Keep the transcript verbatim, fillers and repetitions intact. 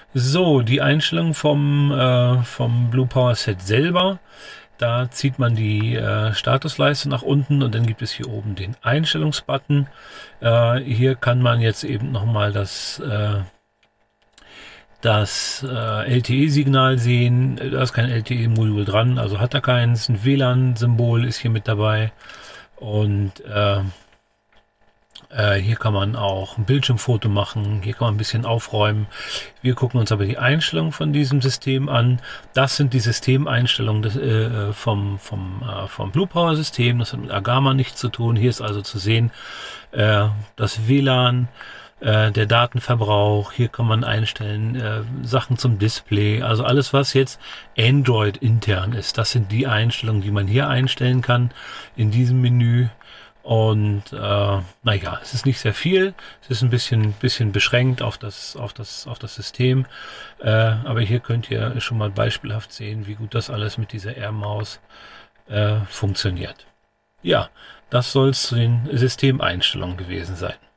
So, die Einstellung vom, äh, vom Blue Power Set selber. Da zieht man die äh, Statusleiste nach unten und dann gibt es hier oben den Einstellungsbutton. Äh, hier kann man jetzt eben nochmal das, äh, das äh, L T E-Signal sehen. Da ist kein L T E-Modul dran, also hat er keins. Ein W L A N-Symbol ist hier mit dabei. Und äh, äh, hier kann man auch ein Bildschirmfoto machen. Hier kann man ein bisschen aufräumen. Wir gucken uns aber die Einstellungen von diesem System an. Das sind die Systemeinstellungen des, äh, vom, vom, äh, vom Blue Power System. Das hat mit Agama nichts zu tun. Hier ist also zu sehen, äh, das W L A N, äh, der Datenverbrauch. Hier kann man einstellen äh, Sachen zum Display. Also alles, was jetzt Android intern ist. Das sind die Einstellungen, die man hier einstellen kann in diesem Menü. Und äh, naja, es ist nicht sehr viel. Es ist ein bisschen, bisschen beschränkt auf das, auf das, auf das System. Äh, aber hier könnt ihr schon mal beispielhaft sehen, wie gut das alles mit dieser AirMaus äh, funktioniert. Ja, das soll es zu den Systemeinstellungen gewesen sein.